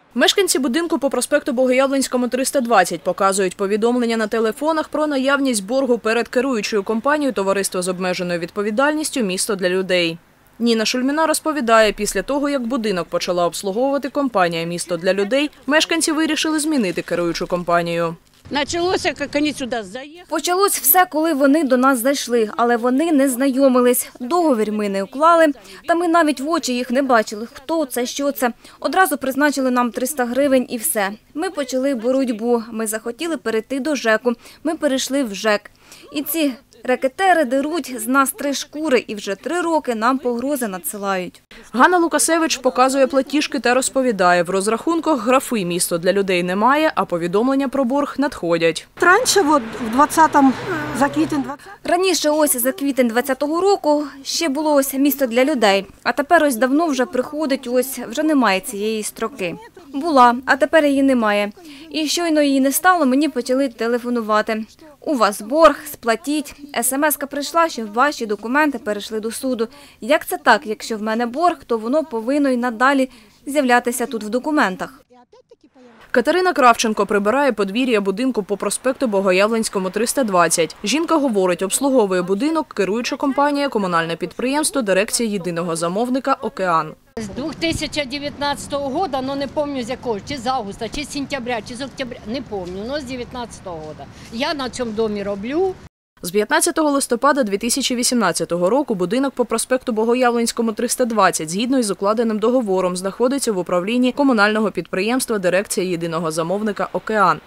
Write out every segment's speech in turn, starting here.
Мешканці будинку по проспекту Богоявленському, 320 показують повідомлення на телефонах про наявність боргу перед керуючою компанією товариства з обмеженою відповідальністю «Місто для людей». Ніна Шульміна розповідає, після того, як будинок почала обслуговувати компанія «Місто для людей», мешканці вирішили змінити керуючу компанію. Почалось все, коли вони до нас зайшли, але вони не знайомились. Договір ми не уклали, та ми навіть в очі їх не бачили. Хто це, що це. Одразу призначили нам 300 гривень і все. Ми почали боротьбу. Ми захотіли перейти до ЖЕКу. Ми перейшли в ЖЕК. І ці рекетери деруть з нас 3 шкури і вже 3 роки нам погрози надсилають. Ганна Лукасевич показує платіжки та розповідає, в розрахунках графи «Місто для людей» немає, а повідомлення про борг надходять. Раніше, за квітень 20-го. Раніше ось за квітень 20-го року ще було ось «Місто для людей», а тепер ось давно вже приходить, ось вже немає цієї строки. Була, а тепер її немає. І щойно її не стало, мені почали телефонувати. У вас борг, сплатіть. СМС-ка прийшла, що ваші документи перейшли до суду. Як це так? Якщо в мене борг, то воно повинно й надалі з'являтися тут в документах. Катерина Кравченко прибирає подвір'я будинку по проспекту Богоявленському, 320. Жінка говорить, обслуговує будинок керуюча компанія, комунальне підприємство, дирекція єдиного замовника «Океан». З 2019 року, але не пам'ятаю з якого, чи з августа, чи з сентября, чи з октября, не пам'ятаю, але з 2019 року. Я на цьому домі роблю. З 15 листопада 2018 року будинок по проспекту Богоявленському, 320, згідно із укладеним договором, знаходиться в управлінні комунального підприємства дирекція єдиного замовника «Океан».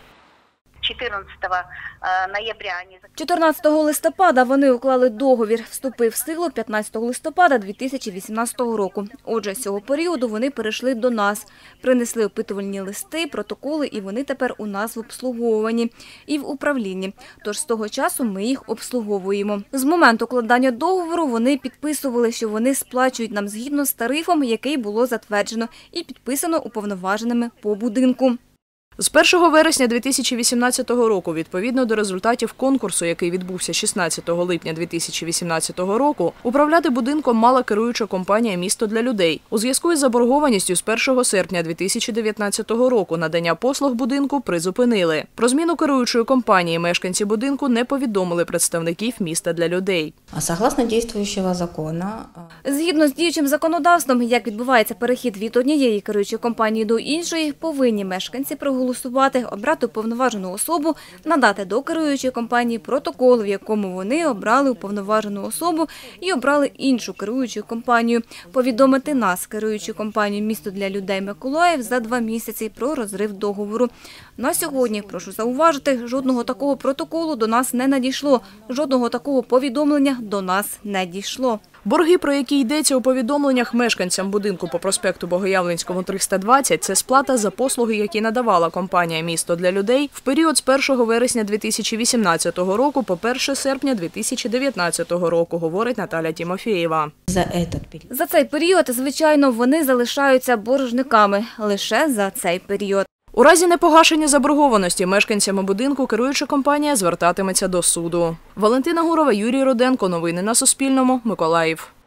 14 листопада вони уклали договір, вступив в силу 15 листопада 2018 року. Отже, з цього періоду вони перейшли до нас, принесли опитувальні листи, протоколи, і вони тепер у нас в обслуговуванні і в управлінні. Тож з того часу ми їх обслуговуємо. З моменту укладання договору вони підписували, що вони сплачують нам згідно з тарифом, який було затверджено і підписано уповноваженими по будинку. З 1 вересня 2018 року, відповідно до результатів конкурсу, який відбувся 16 липня 2018 року, управляти будинком мала керуюча компанія «Місто для людей». У зв'язку із заборгованістю з 1 серпня 2019 року надання послуг будинку призупинили. Про зміну керуючої компанії мешканці будинку не повідомили представників «Міста для людей». Согласно діючого закону, згідно з діючим законодавством, як відбувається перехід від однієї керуючої компанії до іншої, повинні мешканці проголосувати, обрати уповноважену особу, надати до керуючої компанії протокол, в якому вони обрали уповноважену особу і обрали іншу керуючу компанію, повідомити нас, керуючу компанію «Місто для людей» Миколаїв, за 2 місяці про розрив договору. На сьогодні, прошу зауважити, жодного такого протоколу до нас не надійшло, жодного такого повідомлення до нас не дійшло. Борги, про які йдеться у повідомленнях мешканцям будинку по проспекту Богоявленському, 320 – це сплата за послуги, які надавала компанія «Місто для людей» в період з 1 вересня 2018 року по 1 серпня 2019 року, говорить Наталя Тімофєєва. За цей період, звичайно, вони залишаються боржниками лише за цей період. У разі непогашення заборгованості мешканцями будинку керуюча компанія звертатиметься до суду. Валентина Гурова, Юрій Руденко. Новини на Суспільному. Миколаїв.